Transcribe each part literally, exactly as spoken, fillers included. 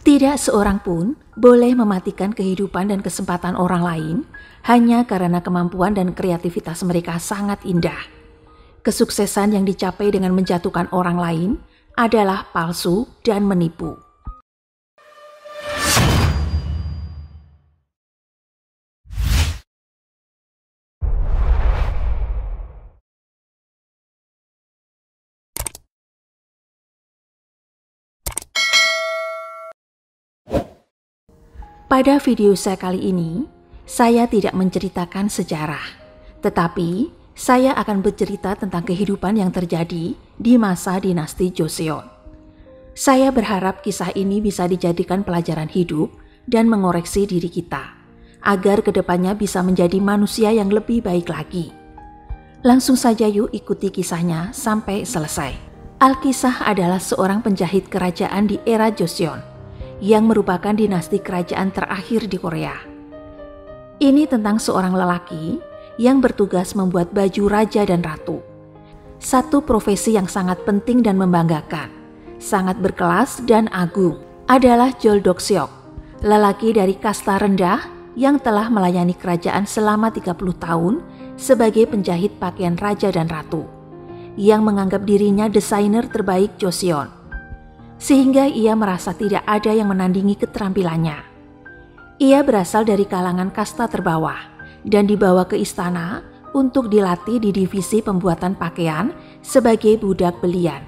Tidak seorang pun boleh mematikan kehidupan dan kesempatan orang lain hanya karena kemampuan dan kreativitas mereka sangat indah. Kesuksesan yang dicapai dengan menjatuhkan orang lain adalah palsu dan menipu. Pada video saya kali ini, saya tidak menceritakan sejarah, tetapi saya akan bercerita tentang kehidupan yang terjadi di masa dinasti Joseon. Saya berharap kisah ini bisa dijadikan pelajaran hidup dan mengoreksi diri kita, agar kedepannya bisa menjadi manusia yang lebih baik lagi. Langsung saja yuk ikuti kisahnya sampai selesai. Alkisah adalah seorang penjahit kerajaan di era Joseon, yang merupakan dinasti kerajaan terakhir di Korea. Ini tentang seorang lelaki yang bertugas membuat baju raja dan ratu. Satu profesi yang sangat penting dan membanggakan, sangat berkelas dan agung, adalah Jol Dok-seok, lelaki dari kasta rendah yang telah melayani kerajaan selama tiga puluh tahun sebagai penjahit pakaian raja dan ratu, yang menganggap dirinya desainer terbaik Joseon, sehingga ia merasa tidak ada yang menandingi keterampilannya. Ia berasal dari kalangan kasta terbawah dan dibawa ke istana untuk dilatih di divisi pembuatan pakaian sebagai budak belian.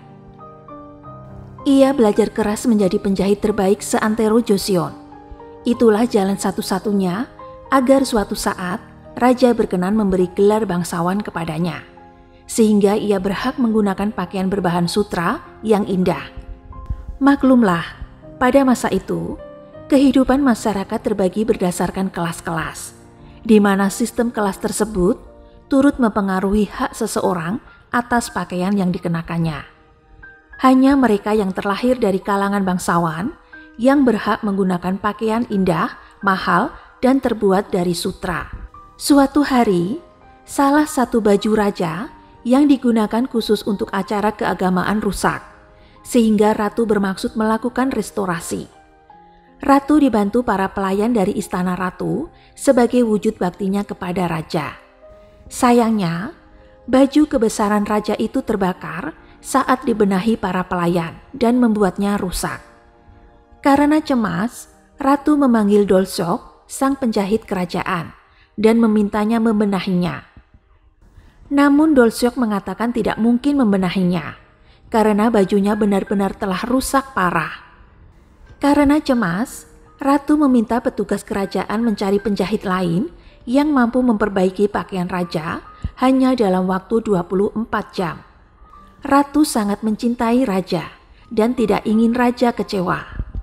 Ia belajar keras menjadi penjahit terbaik seantero Joseon. Itulah jalan satu-satunya agar suatu saat raja berkenan memberi gelar bangsawan kepadanya, sehingga ia berhak menggunakan pakaian berbahan sutra yang indah. Maklumlah, pada masa itu, kehidupan masyarakat terbagi berdasarkan kelas-kelas, di mana sistem kelas tersebut turut mempengaruhi hak seseorang atas pakaian yang dikenakannya. Hanya mereka yang terlahir dari kalangan bangsawan yang berhak menggunakan pakaian indah, mahal, dan terbuat dari sutra. Suatu hari, salah satu baju raja yang digunakan khusus untuk acara keagamaan rusak, sehingga ratu bermaksud melakukan restorasi. Ratu dibantu para pelayan dari istana ratu sebagai wujud baktinya kepada raja. Sayangnya, baju kebesaran raja itu terbakar saat dibenahi para pelayan dan membuatnya rusak. Karena cemas, ratu memanggil Dol-seok, sang penjahit kerajaan, dan memintanya membenahinya. Namun Dol-seok mengatakan tidak mungkin membenahinya, karena bajunya benar-benar telah rusak parah. Karena cemas, ratu meminta petugas kerajaan mencari penjahit lain yang mampu memperbaiki pakaian raja hanya dalam waktu dua puluh empat jam. Ratu sangat mencintai raja dan tidak ingin raja kecewa.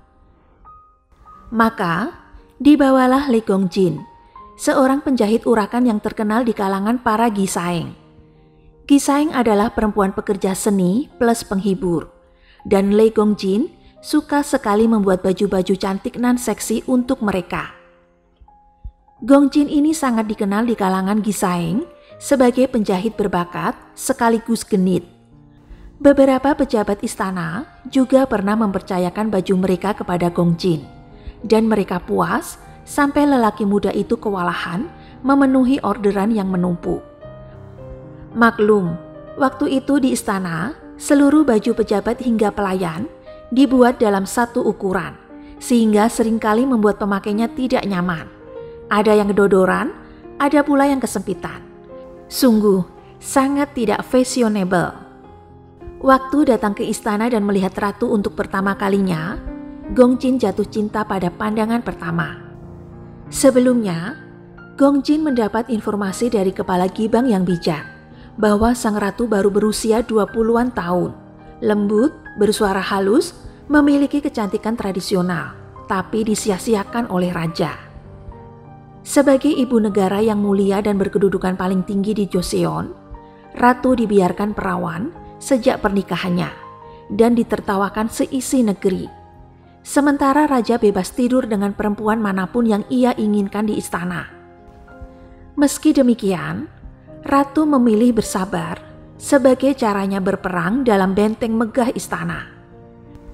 Maka dibawalah Lee Gong-jin, seorang penjahit urakan yang terkenal di kalangan para gisaeng. Gisaeng adalah perempuan pekerja seni plus penghibur, dan Lee Gong-jin suka sekali membuat baju-baju cantik nan seksi untuk mereka. Gong-jin ini sangat dikenal di kalangan gisaeng sebagai penjahit berbakat sekaligus genit. Beberapa pejabat istana juga pernah mempercayakan baju mereka kepada Gong-jin, dan mereka puas sampai lelaki muda itu kewalahan memenuhi orderan yang menumpuk. Maklum, waktu itu di istana, seluruh baju pejabat hingga pelayan dibuat dalam satu ukuran, sehingga seringkali membuat pemakainya tidak nyaman. Ada yang kedodoran, ada pula yang kesempitan. Sungguh, sangat tidak fashionable. Waktu datang ke istana dan melihat ratu untuk pertama kalinya, Gong-jin jatuh cinta pada pandangan pertama. Sebelumnya, Gong-jin mendapat informasi dari kepala Gibang yang bijak, bahwa sang ratu baru berusia dua puluhan tahun, lembut, bersuara halus, memiliki kecantikan tradisional, tapi disia-siakan oleh raja. Sebagai ibu negara yang mulia dan berkedudukan paling tinggi di Joseon, ratu dibiarkan perawan sejak pernikahannya dan ditertawakan seisi negeri. Sementara raja bebas tidur dengan perempuan manapun yang ia inginkan di istana. Meski demikian, ratu memilih bersabar sebagai caranya berperang dalam benteng megah istana.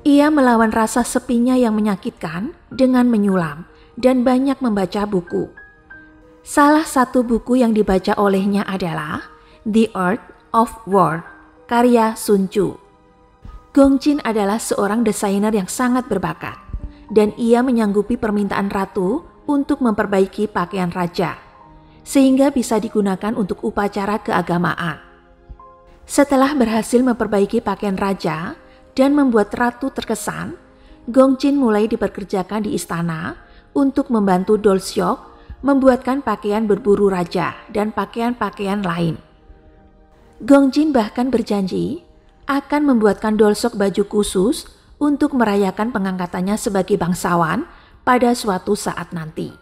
Ia melawan rasa sepinya yang menyakitkan dengan menyulam dan banyak membaca buku. Salah satu buku yang dibaca olehnya adalah The Art of War, karya Sun Tzu. Gong Jin adalah seorang desainer yang sangat berbakat, dan ia menyanggupi permintaan ratu untuk memperbaiki pakaian raja, sehingga bisa digunakan untuk upacara keagamaan. Setelah berhasil memperbaiki pakaian raja dan membuat ratu terkesan, Gong Jin mulai diperkerjakan di istana untuk membantu Dolsyok membuatkan pakaian berburu raja dan pakaian-pakaian lain. Gong Jin bahkan berjanji akan membuatkan Dolsyok baju khusus untuk merayakan pengangkatannya sebagai bangsawan pada suatu saat nanti.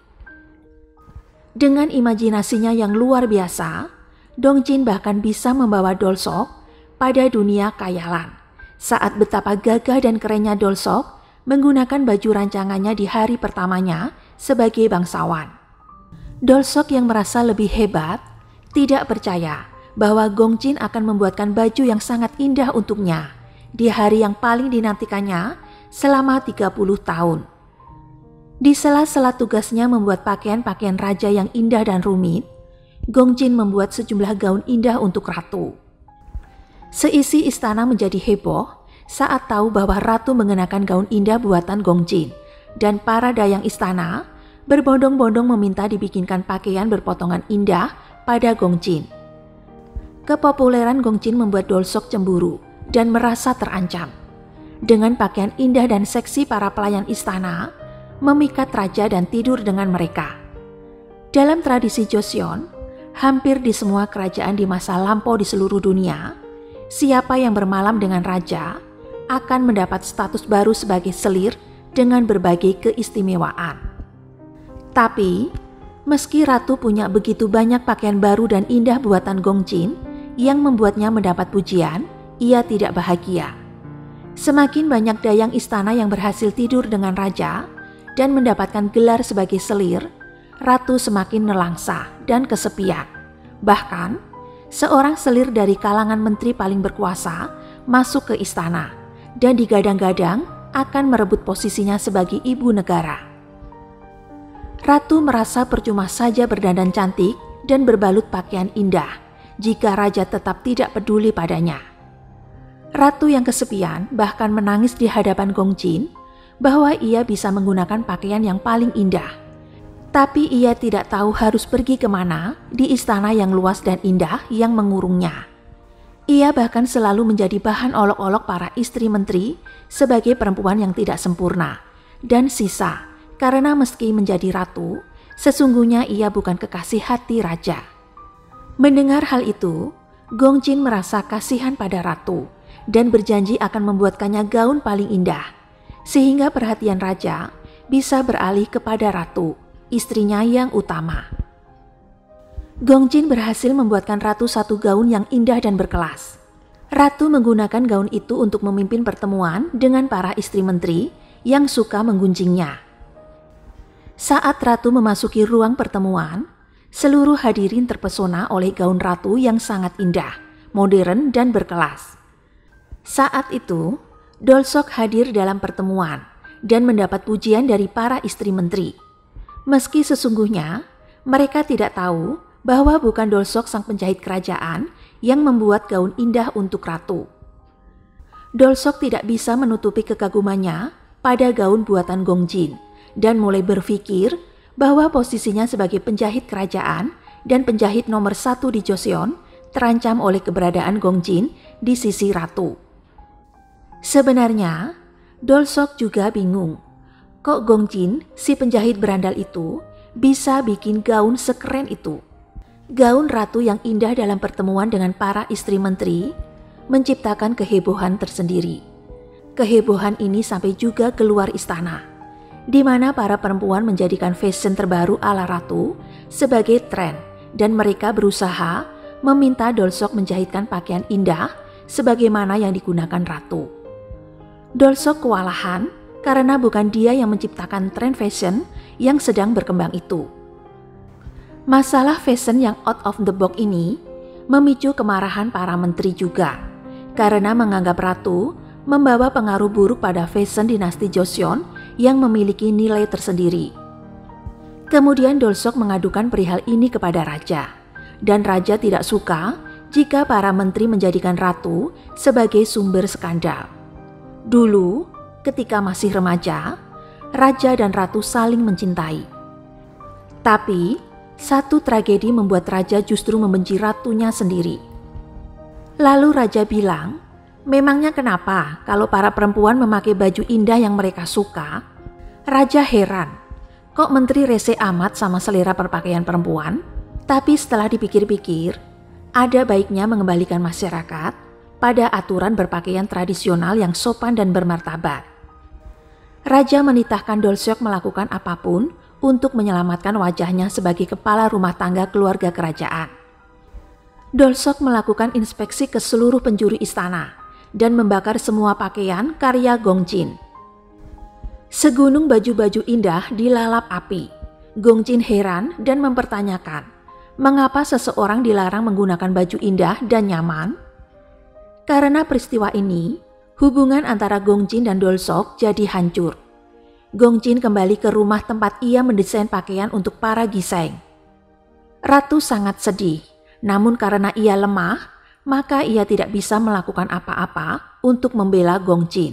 Dengan imajinasinya yang luar biasa, Dong Jin bahkan bisa membawa Dolsyok pada dunia khayalan saat betapa gagah dan kerennya Dolsyok menggunakan baju rancangannya di hari pertamanya sebagai bangsawan. Dolsyok yang merasa lebih hebat tidak percaya bahwa Gong Jin akan membuatkan baju yang sangat indah untuknya di hari yang paling dinantikannya selama tiga puluh tahun. Di sela-sela tugasnya membuat pakaian-pakaian raja yang indah dan rumit, Gong Jin membuat sejumlah gaun indah untuk ratu. Seisi istana menjadi heboh saat tahu bahwa ratu mengenakan gaun indah buatan Gong Jin, dan para dayang istana berbondong-bondong meminta dibikinkan pakaian berpotongan indah pada Gong Jin. Kepopuleran Gong Jin membuat Dolsyok cemburu dan merasa terancam. Dengan pakaian indah dan seksi para pelayan istana, memikat raja dan tidur dengan mereka. Dalam tradisi Joseon, hampir di semua kerajaan di masa lampau di seluruh dunia, siapa yang bermalam dengan raja akan mendapat status baru sebagai selir dengan berbagai keistimewaan. Tapi, meski ratu punya begitu banyak pakaian baru dan indah buatan Gong Jin yang membuatnya mendapat pujian, ia tidak bahagia. Semakin banyak dayang istana yang berhasil tidur dengan raja dan mendapatkan gelar sebagai selir, ratu semakin nelangsa dan kesepian. Bahkan, seorang selir dari kalangan menteri paling berkuasa masuk ke istana dan digadang-gadang akan merebut posisinya sebagai ibu negara. Ratu merasa percuma saja berdandan cantik dan berbalut pakaian indah jika raja tetap tidak peduli padanya. Ratu yang kesepian bahkan menangis di hadapan Gong Jin bahwa ia bisa menggunakan pakaian yang paling indah. Tapi ia tidak tahu harus pergi kemana di istana yang luas dan indah yang mengurungnya. Ia bahkan selalu menjadi bahan olok-olok para istri menteri sebagai perempuan yang tidak sempurna dan sisa. Karena meski menjadi ratu, sesungguhnya ia bukan kekasih hati raja. Mendengar hal itu, Gong Jin merasa kasihan pada ratu dan berjanji akan membuatkannya gaun paling indah, sehingga perhatian raja bisa beralih kepada ratu, istrinya yang utama. Gong Jin berhasil membuatkan ratu satu gaun yang indah dan berkelas. Ratu menggunakan gaun itu untuk memimpin pertemuan dengan para istri menteri yang suka menggunjingnya. Saat ratu memasuki ruang pertemuan, seluruh hadirin terpesona oleh gaun ratu yang sangat indah, modern dan berkelas. Saat itu, Dolsyok hadir dalam pertemuan dan mendapat pujian dari para istri menteri. Meski sesungguhnya mereka tidak tahu bahwa bukan Dolsyok sang penjahit kerajaan yang membuat gaun indah untuk ratu. Dolsyok tidak bisa menutupi kekagumannya pada gaun buatan Gong Jin dan mulai berpikir bahwa posisinya sebagai penjahit kerajaan dan penjahit nomor satu di Joseon terancam oleh keberadaan Gong Jin di sisi ratu. Sebenarnya, Dolsyok juga bingung, kok Gong Jin, si penjahit berandal itu, bisa bikin gaun sekeren itu. Gaun ratu yang indah dalam pertemuan dengan para istri menteri menciptakan kehebohan tersendiri. Kehebohan ini sampai juga keluar istana, di mana para perempuan menjadikan fashion terbaru ala ratu sebagai tren dan mereka berusaha meminta Dolsyok menjahitkan pakaian indah sebagaimana yang digunakan ratu. Dolsyok kewalahan karena bukan dia yang menciptakan tren fashion yang sedang berkembang itu. Masalah fashion yang out of the box ini memicu kemarahan para menteri juga karena menganggap ratu membawa pengaruh buruk pada fashion dinasti Joseon yang memiliki nilai tersendiri. Kemudian Dolsok mengadukan perihal ini kepada raja, dan raja tidak suka jika para menteri menjadikan ratu sebagai sumber skandal. Dulu, ketika masih remaja, raja dan ratu saling mencintai. Tapi, satu tragedi membuat raja justru membenci ratunya sendiri. Lalu raja bilang, memangnya kenapa kalau para perempuan memakai baju indah yang mereka suka? Raja heran, kok menteri rese amat sama selera berpakaian perempuan? Tapi setelah dipikir-pikir, ada baiknya mengembalikan masyarakat pada aturan berpakaian tradisional yang sopan dan bermartabat. Raja menitahkan Dolsok melakukan apapun untuk menyelamatkan wajahnya sebagai kepala rumah tangga keluarga kerajaan. Dolsok melakukan inspeksi ke seluruh penjuru istana dan membakar semua pakaian karya Gongjin. Segunung baju-baju indah dilalap api. Gongjin heran dan mempertanyakan, mengapa seseorang dilarang menggunakan baju indah dan nyaman? Karena peristiwa ini, hubungan antara Gongjin dan Dolsok jadi hancur. Gongjin kembali ke rumah tempat ia mendesain pakaian untuk para giseng. Ratu sangat sedih, namun karena ia lemah, maka ia tidak bisa melakukan apa-apa untuk membela Gongjin.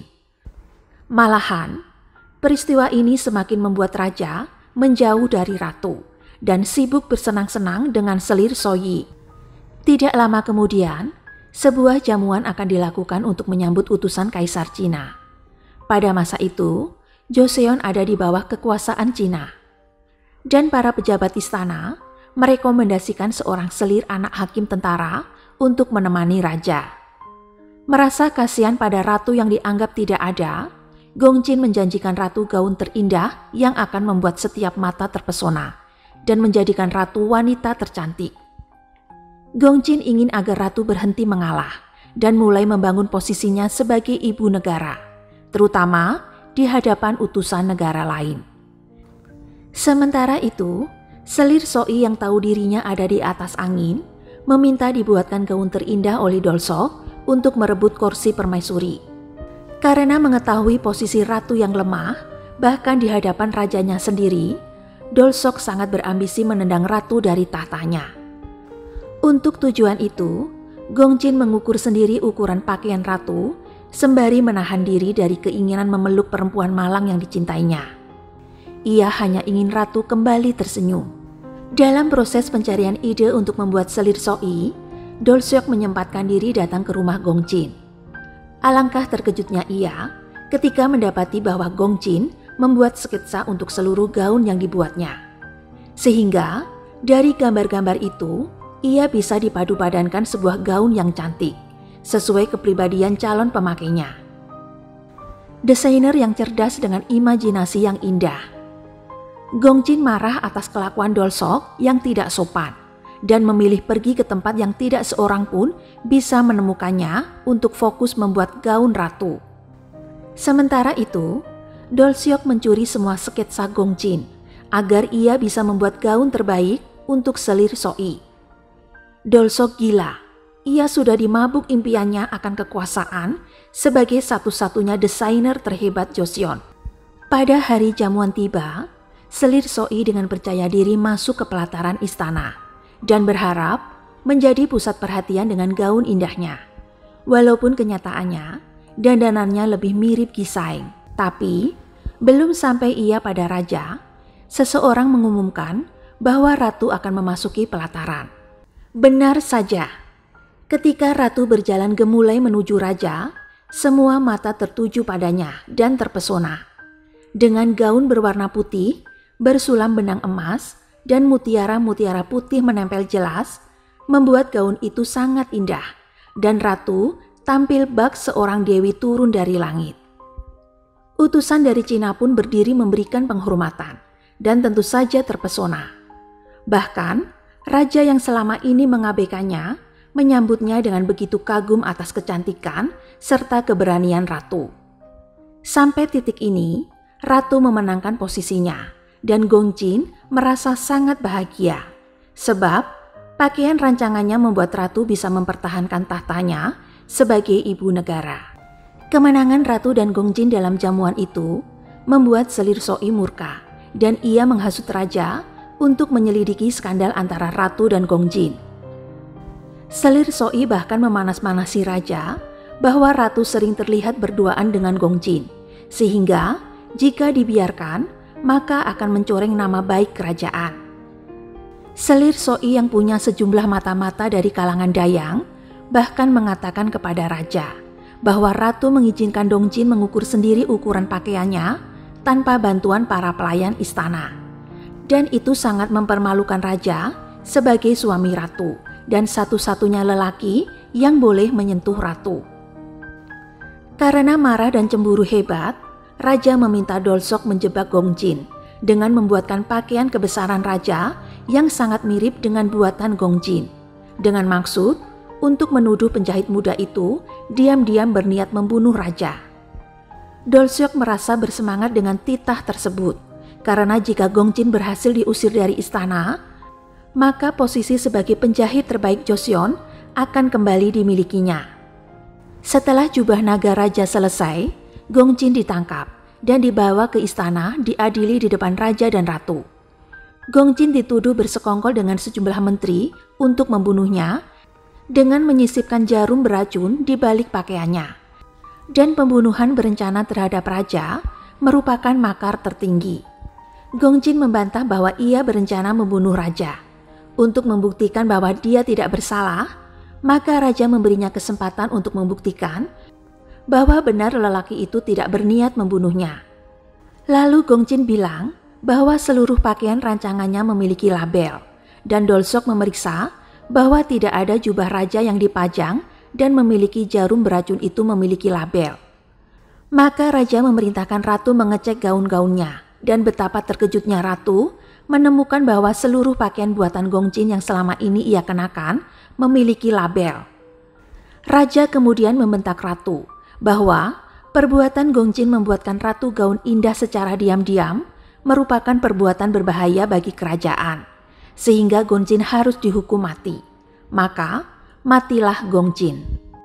Malahan, peristiwa ini semakin membuat raja menjauh dari ratu dan sibuk bersenang-senang dengan selir Soyi. Tidak lama kemudian, sebuah jamuan akan dilakukan untuk menyambut utusan Kaisar Cina. Pada masa itu, Joseon ada di bawah kekuasaan Cina. Dan para pejabat istana merekomendasikan seorang selir anak hakim tentara untuk menemani raja. Merasa kasihan pada ratu yang dianggap tidak ada, Gongjin menjanjikan ratu gaun terindah yang akan membuat setiap mata terpesona dan menjadikan ratu wanita tercantik. Gongjin ingin agar ratu berhenti mengalah dan mulai membangun posisinya sebagai ibu negara, terutama di hadapan utusan negara lain. Sementara itu, selir Soyi yang tahu dirinya ada di atas angin meminta dibuatkan gaun terindah oleh Dolsok untuk merebut kursi permaisuri. Karena mengetahui posisi ratu yang lemah, bahkan di hadapan rajanya sendiri, Dolsok sangat berambisi menendang ratu dari tahtanya. Untuk tujuan itu, Gongjin mengukur sendiri ukuran pakaian ratu sembari menahan diri dari keinginan memeluk perempuan malang yang dicintainya. Ia hanya ingin ratu kembali tersenyum. Dalam proses pencarian ide untuk membuat selir Soyi, Dolsok menyempatkan diri datang ke rumah Gongjin. Alangkah terkejutnya ia ketika mendapati bahwa Gongjin membuat sketsa untuk seluruh gaun yang dibuatnya. Sehingga dari gambar-gambar itu, ia bisa dipadu-padankan sebuah gaun yang cantik, sesuai kepribadian calon pemakainya. Desainer yang cerdas dengan imajinasi yang indah. Gongjin marah atas kelakuan Dolsok yang tidak sopan dan memilih pergi ke tempat yang tidak seorang pun bisa menemukannya untuk fokus membuat gaun ratu. Sementara itu, Dolsok mencuri semua sketsa Gongjin agar ia bisa membuat gaun terbaik untuk selir Soyi. Dolsok gila. Ia sudah dimabuk impiannya akan kekuasaan sebagai satu-satunya desainer terhebat Joseon. Pada hari jamuan tiba, selir Soyi dengan percaya diri masuk ke pelataran istana dan berharap menjadi pusat perhatian dengan gaun indahnya. Walaupun kenyataannya, dandanannya lebih mirip Gisaeng. Tapi, belum sampai ia pada raja, seseorang mengumumkan bahwa ratu akan memasuki pelataran. Benar saja. Ketika ratu berjalan gemulai menuju raja, semua mata tertuju padanya dan terpesona. Dengan gaun berwarna putih, bersulam benang emas, dan mutiara-mutiara putih menempel jelas, membuat gaun itu sangat indah, dan ratu tampil bak seorang dewi turun dari langit. Utusan dari Cina pun berdiri memberikan penghormatan, dan tentu saja terpesona. Bahkan, raja yang selama ini mengabaikannya, menyambutnya dengan begitu kagum atas kecantikan serta keberanian ratu. Sampai titik ini, ratu memenangkan posisinya dan Gongjin merasa sangat bahagia sebab pakaian rancangannya membuat ratu bisa mempertahankan tahtanya sebagai ibu negara. Kemenangan Ratu dan Gongjin dalam jamuan itu membuat Selir Soi murka dan ia menghasut raja untuk menyelidiki skandal antara Ratu dan Gongjin. Selir Soi bahkan memanas-manasi raja bahwa Ratu sering terlihat berduaan dengan Gongjin, sehingga jika dibiarkan maka akan mencoreng nama baik kerajaan. Selir Soi yang punya sejumlah mata-mata dari kalangan Dayang bahkan mengatakan kepada raja bahwa Ratu mengizinkan Gongjin mengukur sendiri ukuran pakaiannya tanpa bantuan para pelayan istana. Dan itu sangat mempermalukan raja sebagai suami Ratu dan satu-satunya lelaki yang boleh menyentuh Ratu. Karena marah dan cemburu hebat, raja meminta Dolsok menjebak Gongjin dengan membuatkan pakaian kebesaran raja yang sangat mirip dengan buatan Gongjin, dengan maksud untuk menuduh penjahit muda itu diam-diam berniat membunuh raja. Dolsok merasa bersemangat dengan titah tersebut, karena jika Gongjin berhasil diusir dari istana, maka posisi sebagai penjahit terbaik Joseon akan kembali dimilikinya. Setelah jubah naga raja selesai, Gongjin ditangkap dan dibawa ke istana diadili di depan raja dan ratu. Gongjin dituduh bersekongkol dengan sejumlah menteri untuk membunuhnya dengan menyisipkan jarum beracun di balik pakaiannya. Dan pembunuhan berencana terhadap raja merupakan makar tertinggi. Gongjin membantah bahwa ia berencana membunuh raja. Untuk membuktikan bahwa dia tidak bersalah, maka raja memberinya kesempatan untuk membuktikan bahwa benar lelaki itu tidak berniat membunuhnya. Lalu Gongjin bilang bahwa seluruh pakaian rancangannya memiliki label, dan Dolsok memeriksa bahwa tidak ada jubah raja yang dipajang dan memiliki jarum beracun itu memiliki label. Maka raja memerintahkan ratu mengecek gaun-gaunnya, dan betapa terkejutnya ratu menemukan bahwa seluruh pakaian buatan Gongjin yang selama ini ia kenakan memiliki label. Raja kemudian membentak ratu bahwa perbuatan Gongjin membuatkan ratu gaun indah secara diam-diam merupakan perbuatan berbahaya bagi kerajaan, sehingga Gongjin harus dihukum mati. Maka matilah Gongjin.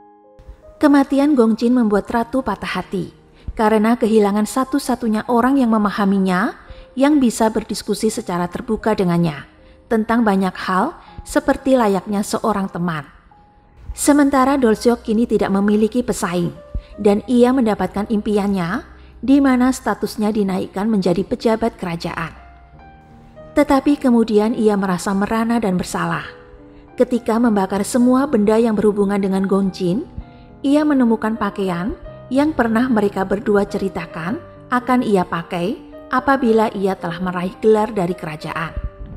Kematian Gongjin membuat ratu patah hati karena kehilangan satu-satunya orang yang memahaminya, yang bisa berdiskusi secara terbuka dengannya tentang banyak hal seperti layaknya seorang teman. Sementara Dolsok kini tidak memiliki pesaing dan ia mendapatkan impiannya di mana statusnya dinaikkan menjadi pejabat kerajaan. Tetapi kemudian ia merasa merana dan bersalah. Ketika membakar semua benda yang berhubungan dengan Gongjin, ia menemukan pakaian yang pernah mereka berdua ceritakan akan ia pakai apabila ia telah meraih gelar dari kerajaan.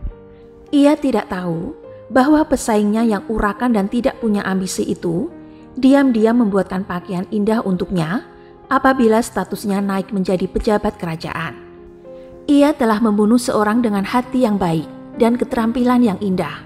Ia tidak tahu bahwa pesaingnya yang urakan dan tidak punya ambisi itu diam-diam membuatkan pakaian indah untuknya apabila statusnya naik menjadi pejabat kerajaan. Ia telah membunuh seorang dengan hati yang baik dan keterampilan yang indah.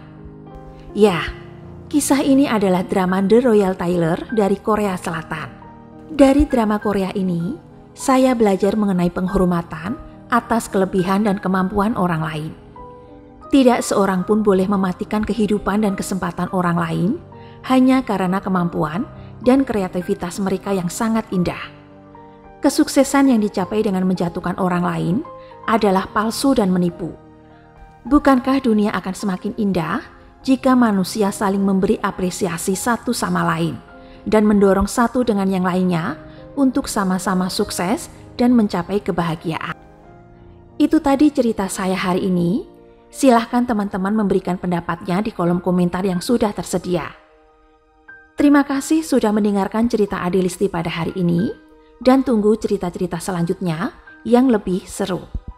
Ya, kisah ini adalah drama The Royal Tailor dari Korea Selatan. Dari drama Korea ini, saya belajar mengenai penghormatan atas kelebihan dan kemampuan orang lain. Tidak seorang pun boleh mematikan kehidupan dan kesempatan orang lain hanya karena kemampuan dan kreativitas mereka yang sangat indah. Kesuksesan yang dicapai dengan menjatuhkan orang lain adalah palsu dan menipu. Bukankah dunia akan semakin indah jika manusia saling memberi apresiasi satu sama lain dan mendorong satu dengan yang lainnya untuk sama-sama sukses dan mencapai kebahagiaan? Itu tadi cerita saya hari ini. Silahkan teman-teman memberikan pendapatnya di kolom komentar yang sudah tersedia. Terima kasih sudah mendengarkan cerita Adelisti pada hari ini, dan tunggu cerita-cerita selanjutnya yang lebih seru.